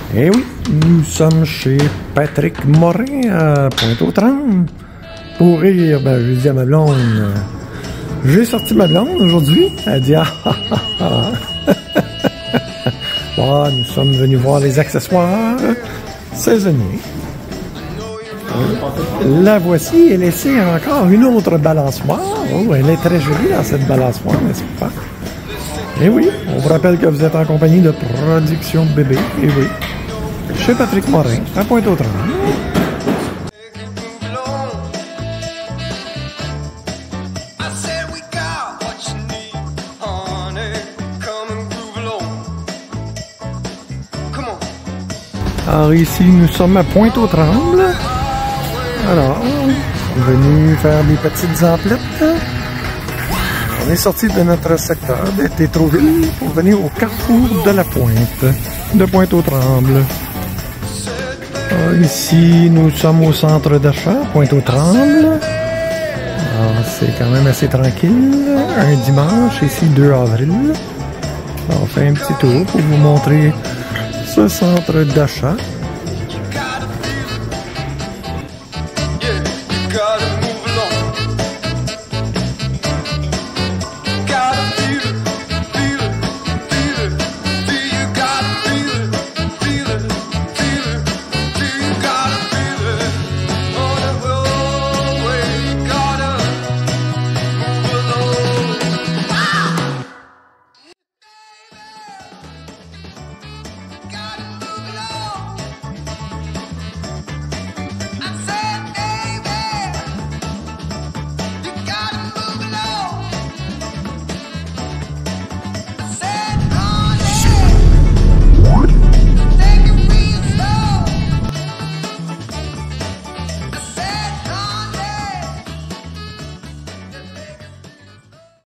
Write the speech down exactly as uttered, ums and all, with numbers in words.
Eh oui, nous sommes chez Patrick Morin à Pointe-aux-Trembles. Pour rire, ben, je dis à ma blonde, euh, j'ai sorti ma blonde aujourd'hui. Elle dit, ah, ah, ah, ah. Bon, nous sommes venus voir les accessoires saisonniers. La voici, elle essaie encore une autre balançoire. Oh, elle est très jolie dans cette balançoire, n'est-ce pas? Eh oui, on vous rappelle que vous êtes en compagnie de Production Bébé. Eh oui, chez Patrick Morin, à Pointe-aux-Trembles. Alors ici, nous sommes à Pointe-aux-Trembles. Alors, on est venu faire des petites emplettes. On est sorti de notre secteur de Tétroville pour venir au carrefour de la Pointe, de Pointe-aux-Trembles. Alors, ici, nous sommes au centre d'achat, Pointe-aux-Trembles. C'est quand même assez tranquille. Un dimanche, ici, deux avril. On fait un petit tour pour vous montrer ce centre d'achat.